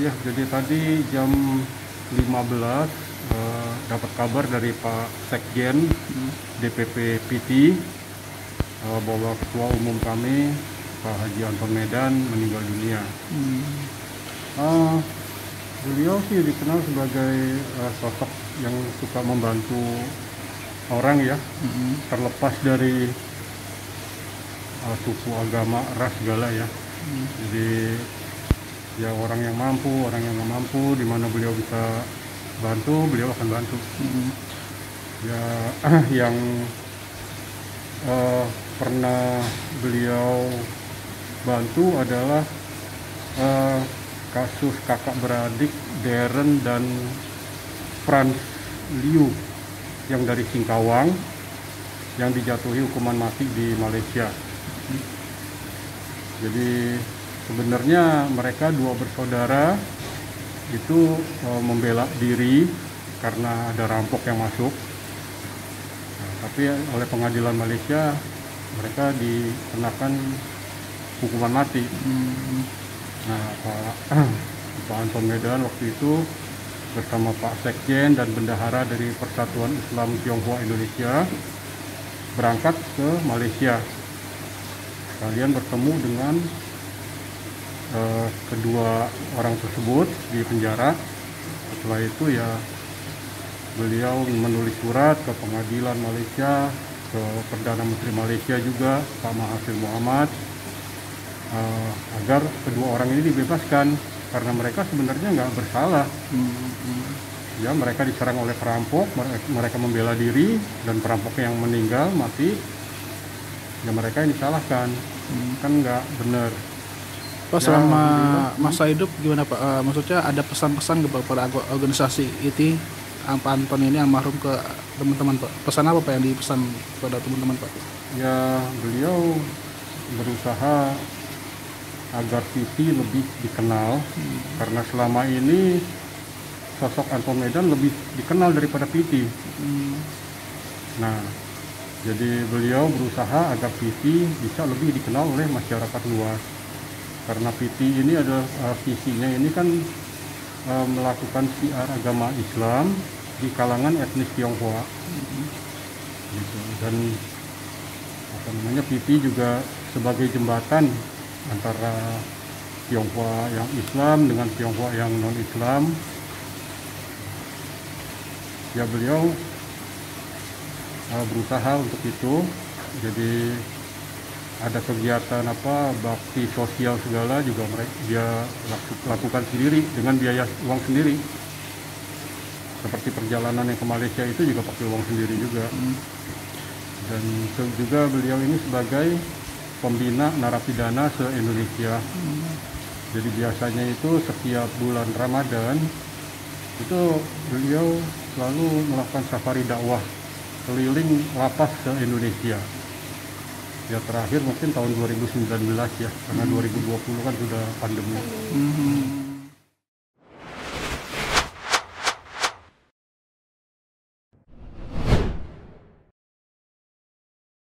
Ya, jadi tadi jam 15 dapat kabar dari Pak Sekjen DPP PT bahwa Ketua Umum kami Pak Haji Anton Medan meninggal dunia. Beliau sih dikenal sebagai sosok yang suka membantu orang ya, terlepas dari suku, agama, ras segala ya. Jadi ya orang yang mampu, orang yang nggak mampu, di mana beliau bisa bantu, beliau akan bantu. Ya yang pernah beliau bantu adalah kasus kakak beradik Darren dan Franz Liu yang dari Singkawang yang dijatuhi hukuman mati di Malaysia. Jadi sebenarnya mereka dua bersaudara itu membela diri karena ada rampok yang masuk. Nah, tapi oleh pengadilan Malaysia mereka dikenakan hukuman mati. Nah, Pak Anton Medan waktu itu bersama Pak Sekjen dan bendahara dari Persatuan Islam Tionghoa Indonesia berangkat ke Malaysia. Kalian bertemu dengan kedua orang tersebut di penjara. Setelah itu ya beliau menulis surat ke pengadilan Malaysia, ke Perdana Menteri Malaysia juga Pak Mahathir Mohamad, agar kedua orang ini dibebaskan karena mereka sebenarnya nggak bersalah. Ya, mereka diserang oleh perampok, mereka membela diri dan perampoknya yang meninggal mati, ya mereka yang disalahkan. Kan nggak benar. Pak, selama masa hidup gimana Pak? Maksudnya ada pesan-pesan kepada organisasi IT Pak Anton ini almarhum ke teman-teman Pak? Pesan apa Pak yang dipesan kepada teman-teman Pak? Ya, beliau berusaha agar PT lebih dikenal, karena selama ini sosok Anton Medan lebih dikenal daripada PT. Nah, jadi beliau berusaha agar PT bisa lebih dikenal oleh masyarakat luas. Karena PT ini adalah visinya ini kan melakukan syiar agama Islam di kalangan etnis Tionghoa. Gitu. Dan PT juga sebagai jembatan antara Tionghoa yang Islam dengan Tionghoa yang non-Islam. Ya, beliau berusaha untuk itu. Jadi ada kegiatan bakti sosial segala juga dia lakukan sendiri dengan biaya uang sendiri. Seperti perjalanan yang ke Malaysia itu juga pakai uang sendiri juga. Dan juga beliau ini sebagai pembina narapidana se-Indonesia. Jadi biasanya itu setiap bulan Ramadan itu beliau selalu melakukan safari dakwah keliling lapas se-Indonesia. Ya, terakhir mungkin tahun 2019 ya, karena 2020 kan sudah pandemi.